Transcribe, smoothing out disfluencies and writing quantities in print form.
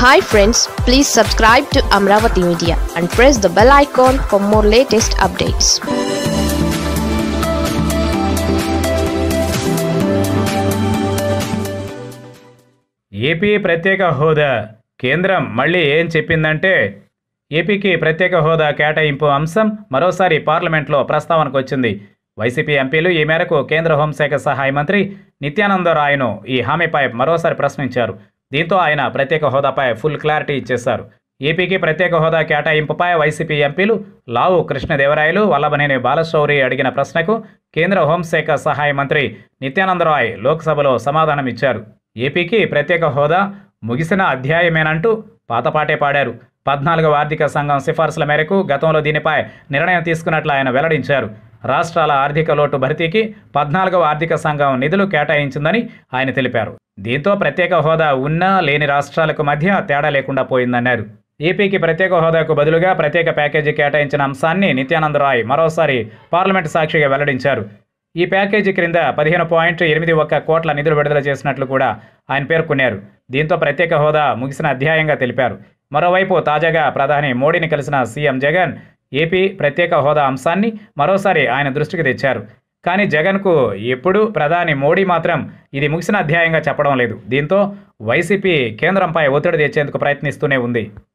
Hi friends, please subscribe to Amaravathi Media and press the bell icon for more latest updates. AP ప్రత్యేక హోదా కేంద్రం మళ్ళీ ఏం చెప్పిందంటే ఏపీకి ప్రత్యేక హోదా కేటాయింపు అంశం మరోసారి పార్లమెంట్లో ప్రస్తావనకు వచ్చింది. వైసీపీ ఎంపీలు ఈ మేరకు కేంద్ర హోంశాఖ సహాయ మంత్రి నిత్యానంద రాయ్ను ఈ హామీపై మరోసారి ప్రశ్నించారు. దీంతో ఆయన ప్రత్యేక హోదాపై ఫుల్ క్లారిటీ ఇచ్చేశారు. ఏపీకి ప్రత్యేక హోదా కేటాయింపుపై వైసీపీ ఎంపీలు లావు కృష్ణదేవరాయలు, వల్లభనేని బాలశౌరి అడిగిన ప్రశ్నకు కేంద్ర హోంశాఖ సహాయ మంత్రి నిత్యానంద రాయ్ లోక్సభలో సమాధానమిచ్చారు. ఏపీకి ప్రత్యేక హోదా ముగిసిన అధ్యాయమేనంటూ పాతపాటే పాడారు. 14వ ఆర్థిక సంఘం సిఫార్సుల మేరకు గతంలో దీనిపై నిర్ణయం తీసుకున్నట్లు ఆయన వెల్లడించారు. రాష్ట్రాల ఆర్థిక లోటు భర్తీకి 14వ ఆర్థిక సంఘం నిధులు కేటాయించిందని ఆయన తెలిపారు. దీంతో ప్రత్యేక హోదా ఉన్నా లేని రాష్ట్రాలకు మధ్య తేడా లేకుండా పోయిందన్నారు. ఏపీకి ప్రత్యేక హోదాకు బదులుగా ప్రత్యేక ప్యాకేజీ కేటాయించిన అంశాన్ని నిత్యానంద రాయ్ మరోసారి పార్లమెంటు సాక్షిగా వెల్లడించారు. ఈ ప్యాకేజీ క్రింద 15.81 కోట్ల నిధులు విడుదల చేసినట్లు కూడా ఆయన పేర్కొన్నారు. దీంతో ప్రత్యేక హోదా ముగిసిన అధ్యాయంగా తెలిపారు. మరోవైపు తాజాగా ప్రధాని మోడీని కలిసిన సీఎం జగన్ ఏపీ ప్రత్యేక హోదా అంశాన్ని మరోసారి ఆయన దృష్టికి తెచ్చారు. కానీ జగన్కు ఎప్పుడు ప్రధాని మోడీ మాత్రం ఇది ముగిసిన అధ్యాయంగా చెప్పడం లేదు. దీంతో వైసీపీ కేంద్రంపై ఒత్తిడి తెచ్చేందుకు ప్రయత్నిస్తూనే ఉంది.